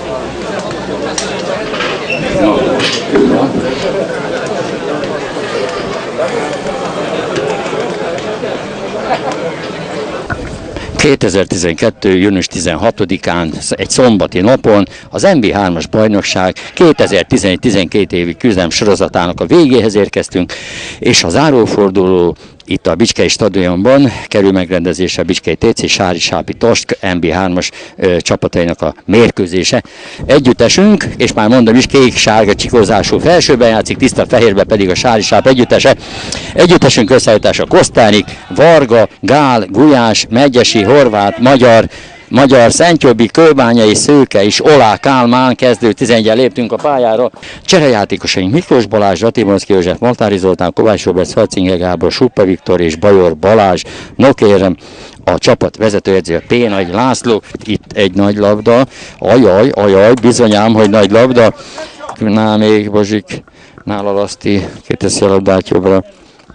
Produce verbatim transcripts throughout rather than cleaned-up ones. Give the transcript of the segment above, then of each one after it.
kétezer-tizenkettő. június tizenhatodikán, egy szombati napon az en bé hármas bajnokság kétezer-tizenegy-tizenkét évi küzdelem sorozatának a végéhez érkeztünk, és a záróforduló itt a Bicskei stadionban kerül megrendezésre a Bicskei té cé Sári Sápi Tosk en bé hármas ö, csapatainak a mérkőzése. Együttesünk, és már mondom is, kék-sárga csikózású felsőben játszik, tiszta fehérben pedig a Sári Sáp együttese. Együttesünk összeállítása Kosztánik, Varga, Gál, Gulyás, Megyesi, Horváth, Magyar, Magyar, Szentjobbik, Kőbányai, Szőke és Olá Kálmán kezdő tizenegyen léptünk a pályára. Cserejátékosaink Miklós Balázs, Ratibonszki József, Maltári Zoltán, Kovács Róbert, Szalcinge Gábor, Suppa Viktor és Bajor Balázs. No kérem, a csapat vezetőedzője P. Nagy László. Itt egy nagy labda. Ajaj, ajaj, bizonyám, hogy nagy labda. Ná, még Bozsik, nála Laszti, kiteszi a labdát jobbra.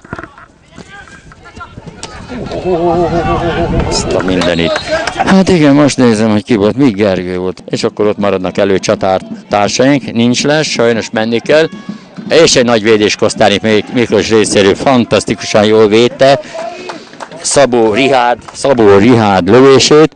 Azt a mindenit. Hát igen, most nézem, hogy ki volt, még Gergő volt. És akkor ott maradnak elő csatártársaink, nincs lesz, sajnos menni kell. És egy nagy védés Kosztánik Miklós részéről fantasztikusan jól védte Szabó Rihárd, Szabó Rihárd lövését.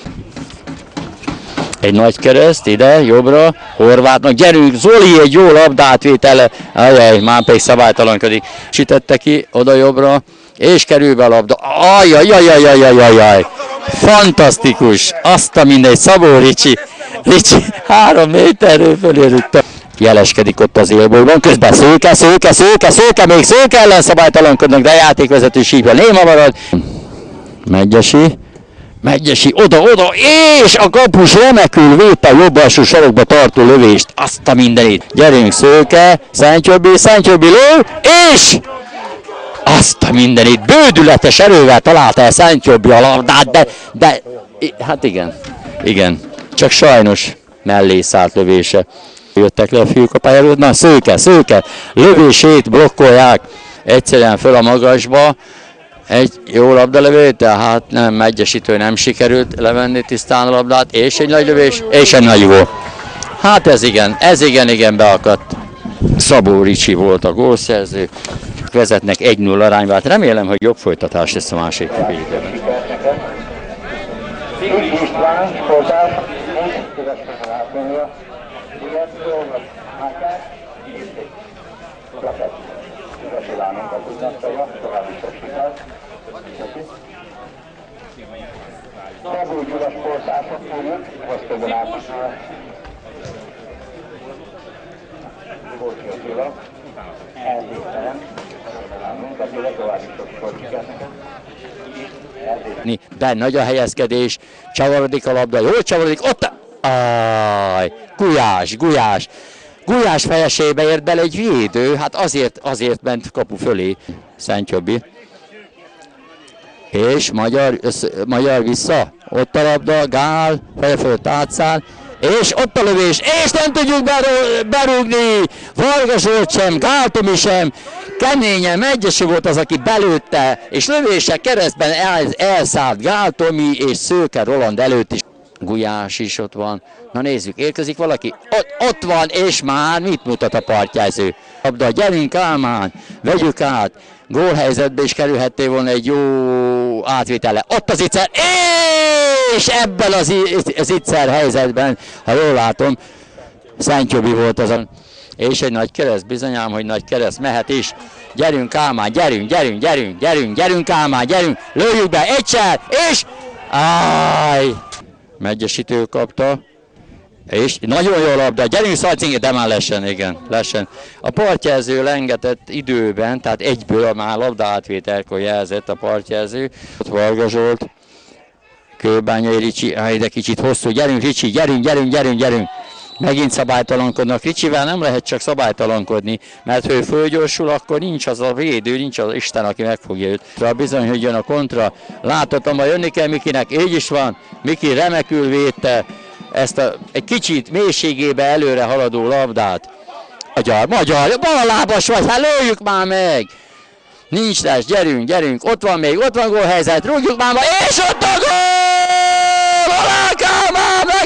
Egy nagy kereszt, ide, jobbra, Horvátnak, gyerünk, Zoli egy jó labdátvétele, ajaj, már pedig szabálytalankodik. Sütette ki, oda jobbra, és kerül be a labda, ajajajajajajajajaj, fantasztikus, azt a mindegy, Szabó Ricsi, Ricsi három méterről fölérült. Jeleskedik ott az élbólban, közben Szőke, Szőke, Szőke, Szőke, még Szőke ellen szabálytalankodnak, de a játékvezető sípja néma marad. Megyesi, Megyesi, oda, oda, és a kapus remekül védte a jobb alsó sarokba tartó lövést, azt a mindenit. Gyerünk Szőke, Szentjobbi, Szentjobbi lő, és azt a mindenit, bődületes erővel találta el Szentjobbi a labdát, de, de, hát igen, igen, csak sajnos mellé szállt lövése. Jöttek le a fiúk a pályáról, na Szőke, Szőke, lövését blokkolják egyszerűen föl a magasba. Egy jó labdalövő, tehát nem, Megyesitől nem sikerült levenni tisztán a labdát, és egy nagy lövés, és egy nagy gól. Hát ez igen, ez igen, igen beakadt. Szabó Ricsi volt a gólszerző. Vezetnek egy null arányba, hát remélem, hogy jobb folytatás lesz a másik időben. De nagy a helyezkedés, csavarodik a labda, jól csavarodik, ott a... Áj, Gulyás, Gulyás, Gulyás fejesébe ért bele egy védő, hát azért, azért ment kapu fölé Szentjobbi. És Magyar, össze, Magyar vissza, ott a labda, Gál, feje fölött átszáll, és ott a lövés, és nem tudjuk berúgni, Varga Zsolt sem, Gál Tomi sem, keményen Megyesi volt az, aki belőtte, és lövése keresztben el, elszállt Gál Tomi és Szőke Roland előtt is. Gulyás is ott van. Na nézzük, érkezik valaki? Ott, ott van, és már mit mutat a partjelző? Labda, gyerünk Kálmán, vegyük át. Gólhelyzetbe is kerülhetté volna egy jó átvétele. Ott az Itzer, és ebben az, az Itzer helyzetben, ha jól látom, Szentjobbi volt azon. És egy nagy kereszt, bizonyám, hogy nagy kereszt mehet is. Gyerünk Kálmán, gyerünk, gyerünk, gyerünk, gyerünk, gyerünk Kálmán, gyerünk, lőjük be, egyszer, és... Áj! Megyesítő kapta, és nagyon jó labda, gyerünk Szalcingi, de már lesen, igen, lesen. A partjelző lengetett időben, tehát egyből már labda átvételkor jelzett a partjelző. Ott Varga Zsolt, Kőbányai Ricsi, áj, de kicsit hosszú, gyerünk Ricsi, gyerünk, gyerünk, gyerünk, gyerünk. Megint szabálytalankodnak, Ricsivel nem lehet csak szabálytalankodni, mert ha ő fölgyorsul, akkor nincs az a védő, nincs az Isten, aki megfogja őt. Bizony, hogy jön a kontra, láthatom, hogy jönni kell Mikinek, így is van, Miki remekül védte ezt a egy kicsit mélységébe előre haladó labdát. Magyar, Magyar, ballábas vagy, hát lőjük már meg! Nincs lesz, gyerünk, gyerünk, ott van még, ott van gólhelyzet, rúgjuk már, és ott a gól! Olá Kálmán, meg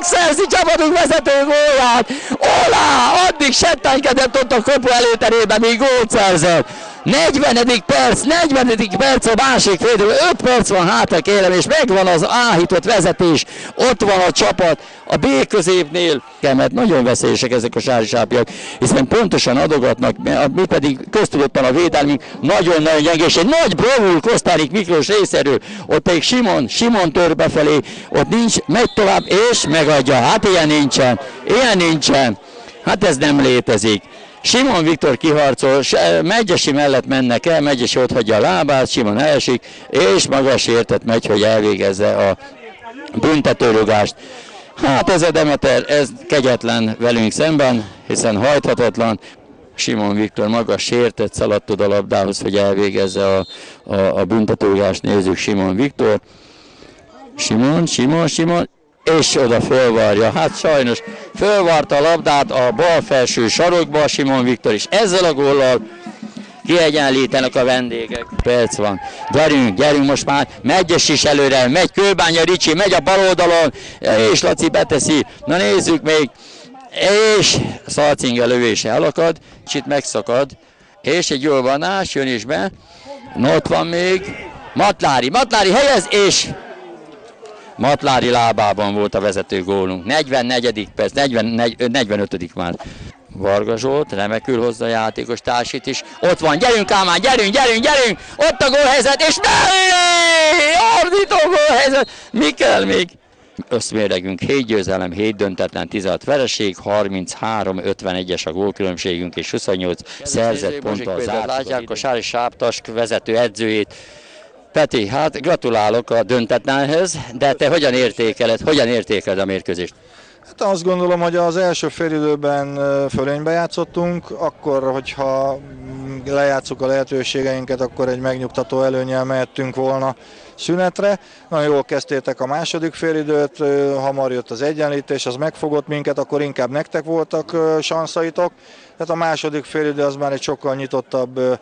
megszerzi csapatunk vezető gólját! Olá! Addig settánykedett ott a kapu előterében, míg gólt szerzett. negyvenedik perc, negyvenedik perc a másik félidő, öt perc van hátra kérem, és megvan az áhított vezetés, ott van a csapat a B középnél, mert nagyon veszélyesek ezek a sárisápiak, hiszen pontosan adogatnak, mi pedig köztudottan a védelmünk nagyon-nagyon gyenge, és egy nagy bravúr Kosztárik Miklós részéről, ott pedig Simon, Simon tör befelé, ott nincs, megy tovább, és megadja, hát ilyen nincsen, ilyen nincsen, hát ez nem létezik. Simon Viktor kiharcol, Megyesi mellett mennek el, Megyesi ott hagyja a lábát, Simon elesik, és magas értet megy, hogy elvégezze a büntetőrugást. Hát ez a Demeter, ez kegyetlen velünk szemben, hiszen hajthatatlan. Simon Viktor magas sértett, szaladt oda a labdához, hogy elvégezze a, a, a büntetőrugást. Nézzük Simon Viktor. Simon, Simon, Simon. És oda fölvarja, hát sajnos fölvarta a labdát a bal felső sarokba Simon Viktor is. Ezzel a góllal kiegyenlítenek a vendégek. Perc van. Gyerünk, gyerünk most már. Megyes is előre, megy Kőbánya Ricsi, megy a bal oldalon, és Laci beteszi. Na nézzük még. És Szalcinge lövése elakad, kicsit megszakad. És egy jó vanás, jön is be. No, ott van még. Matlári, Matlári helyez, és... Matlári lábában volt a vezető gólunk. negyvennegyedik perc, negyven, negyvenötödik már. Varga Zsolt remekül hozza a játékos társít is. Ott van, gyerünk Kálmán, gyerünk, gyerünk, gyerünk! Ott a gólhelyzet, és mellé! Ordító gólhelyzet! Mi kell még? Összméregünk hét győzelem, hét döntetlen, tizenhat vereség, harminchárom ötvenegyes a gólkülönbségünk, és huszonnyolc szerzett ponttal zárt. Látják a Sári Sáptask vezető edzőjét. Peti, hát gratulálok a döntetlenhez, de te hogyan értékeled, hogyan értékeled a mérkőzést? Hát azt gondolom, hogy az első félidőben fölénybe játszottunk, akkor, hogyha lejátszuk a lehetőségeinket, akkor egy megnyugtató előnnyel mehettünk volna szünetre. Nagyon jól kezdtétek a második félidőt, hamar jött az egyenlítés, az megfogott minket, akkor inkább nektek voltak sanszaitok. Tehát a második félidő az már egy sokkal nyitottabb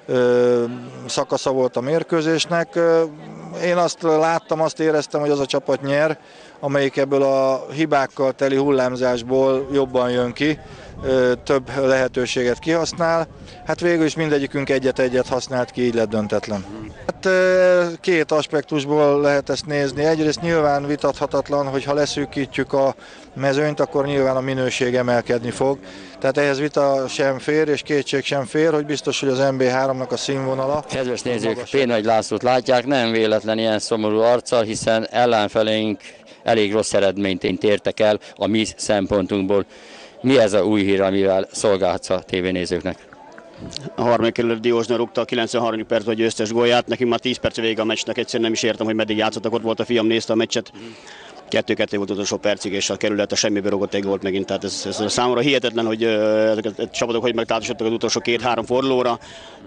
szakasza volt a mérkőzésnek. Én azt láttam, azt éreztem, hogy az a csapat nyer, amelyik ebből a hibákkal teli hullámzásból jobban jön ki, több lehetőséget kihasznál. Hát végül is mindegyikünk egyet-egyet használt ki, így lett döntetlen. Hát két aspektusból lehet ezt nézni. Egyrészt nyilván vitathatatlan, hogy ha leszűkítjük a mezőnyt, akkor nyilván a minőség emelkedni fog. Tehát ehhez vita sem fér, és kétség sem fér, hogy biztos, hogy az en bé háromnak a színvonala. Kedves nézők, Pénagy Lászlót látják, nem véletlen ilyen szomorú arccal, hiszen ellenfeleink elég rossz eredményt értek el a mi szempontunkból. Mi ez a új hír, amivel szolgálhatsz a tévénézőknek? A harmadik kerület Diósna rúgta a kilencvenharmadik percben a győztes gólját. Nekünk már tíz perc vége a meccsnek, egyszerűen nem is értem, hogy meddig játszottak. Ott volt a fiam, nézte a meccset. kettő-kettő volt utolsó percig, és a kerület a semmiből rúgott egy gólt megint. Tehát ez, ez számomra hihetetlen, hogy ezeket a csapatok hogy megtáltosodtak az utolsó két-három fordulóra.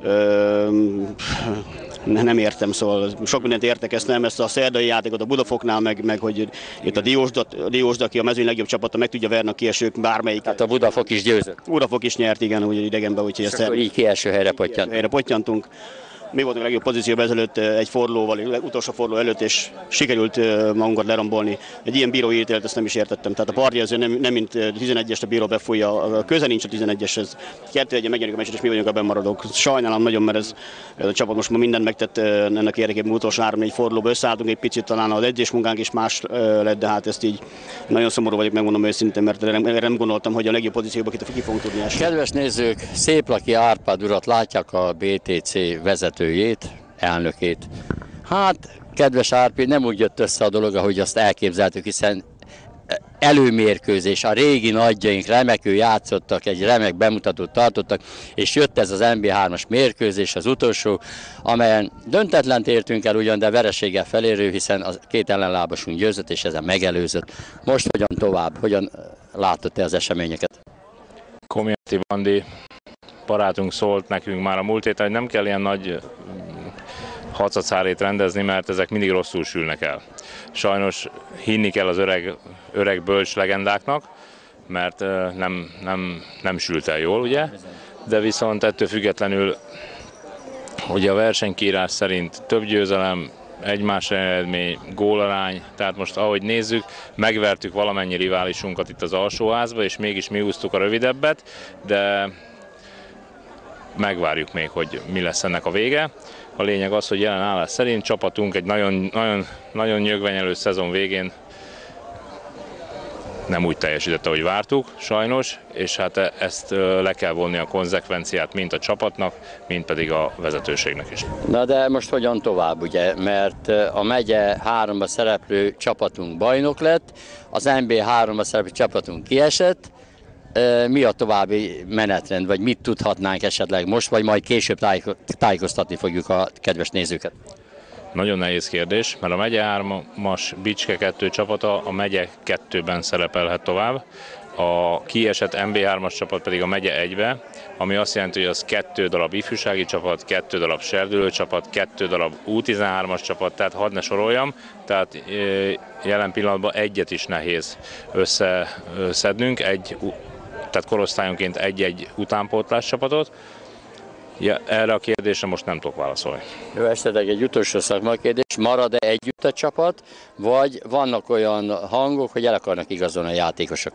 Nem értem, szóval sok mindent értek, ezt nem, ezt a szerdai játékot a Budafoknál, meg, meg hogy itt a Diósda, Diósda, aki a mezőny legjobb csapata, meg tudja verni a kiesők bármelyik. Tehát a Budafok is győzött. Budafok is nyert, igen, úgy idegenben, úgyhogy ezt akkor így kielső helyre pottyant. Helyre pottyantunk. Mi voltunk a legjobb pozícióban ezelőtt egy fordulóval, utolsó forduló előtt, és sikerült magunkat lerombolni. Egy ilyen bírói ítélet, ezt nem is értettem. Tehát a parti azért nem, nem mint tizenegyest a bíró befújja, a köze nincs a tizenegyeshez. kettő egy megnyerik a meccset, és mi vagyunk a bennmaradók. Sajnálom nagyon, mert ez, ez a csapat most már mindent megtett ennek érdekében, utolsó három-négy fordulóba összeálltunk egy picit, talán az edzés munkánk is más lett, de hát ezt így nagyon szomorú vagyok, megmondom őszintén, mert nem, nem gondoltam, hogy a legjobb pozícióban ki fogunk tudni esni. Kedves nézők, Széplaki Árpád urat látják, a bé té cé vezetőjét, elnökét. Hát, kedves Árpi, nem úgy jött össze a dolog, ahogy azt elképzeltük, hiszen előmérkőzés, a régi nagyjaink remekül játszottak, egy remek bemutatót tartottak, és jött ez az en bé hármas mérkőzés, az utolsó, amelyen döntetlent értünk el ugyan, de vereséggel felérő, hiszen a két ellenlábasunk győzött, és ezen megelőzött. Most hogyan tovább? Hogyan látod te az eseményeket? Komjánti Bandi barátunk szólt nekünk már a múlt héten, hogy nem kell ilyen nagy hacacárét rendezni, mert ezek mindig rosszul sülnek el. Sajnos hinni kell az öreg, öreg bölcs legendáknak, mert nem, nem, nem sült el jól, ugye? De viszont ettől függetlenül, ugye a versenykírás szerint több győzelem, egymás eredmény, gólarány, tehát most ahogy nézzük, megvertük valamennyi riválisunkat itt az alsóházba, és mégis mi úsztuk a rövidebbet, de megvárjuk még, hogy mi lesz ennek a vége. A lényeg az, hogy jelen állás szerint csapatunk egy nagyon, nagyon, nagyon nyögvenyelő szezon végén nem úgy teljesített, ahogy vártuk, sajnos, és hát ezt le kell vonni a konzekvenciát mind a csapatnak, mind pedig a vezetőségnek is. Na de most hogyan tovább, ugye? Mert a megye háromba szereplő csapatunk bajnok lett, az en bé háromba szereplő csapatunk kiesett. Mi a további menetrend, vagy mit tudhatnánk esetleg most, vagy majd később tájékoztatni fogjuk a kedves nézőket? Nagyon nehéz kérdés, mert a megye hármas Bicske kettő csapata a megye kettőben szerepelhet tovább, a kiesett en bé hármas csapat pedig a megye egybe, ami azt jelenti, hogy az kettő darab ifjúsági csapat, kettő darab serdülő csapat, kettő darab U tizenhármas csapat, tehát hadd ne soroljam, tehát jelen pillanatban egyet is nehéz összeszednünk, egy, tehát korosztályonként egy-egy utánpótlás csapatot. Ja, erre a kérdésre most nem tudok válaszolni. Jó, esetleg egy utolsó szakmai kérdés, marad-e együtt a csapat, vagy vannak olyan hangok, hogy el akarnak igazolni a játékosok?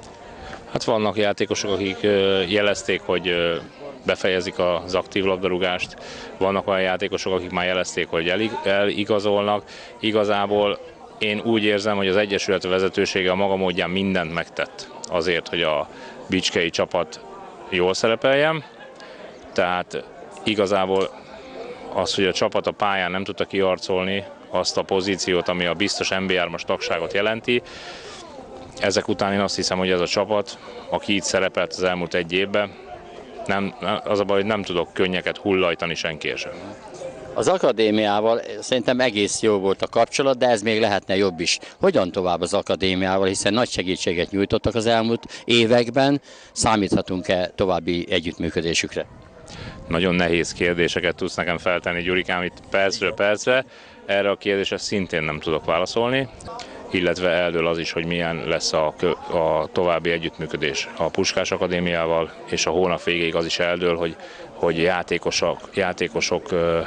Hát vannak játékosok, akik jelezték, hogy befejezik az aktív labdarúgást, vannak olyan játékosok, akik már jelezték, hogy eligazolnak. Igazából én úgy érzem, hogy az Egyesület vezetősége a maga módján mindent megtett azért, hogy a bicskei csapat jól szerepeljen. Tehát igazából az, hogy a csapat a pályán nem tudta kiharcolni azt a pozíciót, ami a biztos en bé hármas tagságot jelenti, ezek után én azt hiszem, hogy ez a csapat, aki itt szerepelt az elmúlt egy évben, nem, az a baj, hogy nem tudok könnyeket hullajtani senki sem. Az akadémiával szerintem egész jó volt a kapcsolat, de ez még lehetne jobb is. Hogyan tovább az akadémiával, hiszen nagy segítséget nyújtottak az elmúlt években, számíthatunk-e további együttműködésükre? Nagyon nehéz kérdéseket tudsz nekem feltenni, Gyurikám, itt percről percre. Erre a kérdésre szintén nem tudok válaszolni, illetve eldől az is, hogy milyen lesz a, a további együttműködés a Puskás Akadémiával, és a hónap végéig az is eldől, hogy, hogy játékosok, játékosok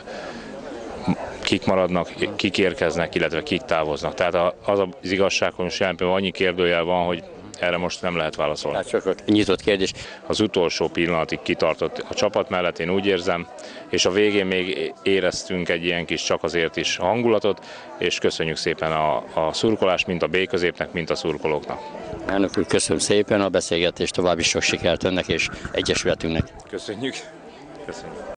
kik maradnak, kik érkeznek, illetve kik távoznak. Tehát az az igazság, hogy most jelen annyi kérdőjel van, hogy erre most nem lehet válaszolni. Hát csak nyitott kérdés. Az utolsó pillanatig kitartott a csapat mellett, én úgy érzem, és a végén még éreztünk egy ilyen kis csak azért is hangulatot, és köszönjük szépen a, a szurkolást, mint a B-középnek, mint a szurkolóknak. Elnök úr, köszönöm szépen a beszélgetést, további sok sikert önnek és egyesületünknek. Köszönjük. Köszönjük.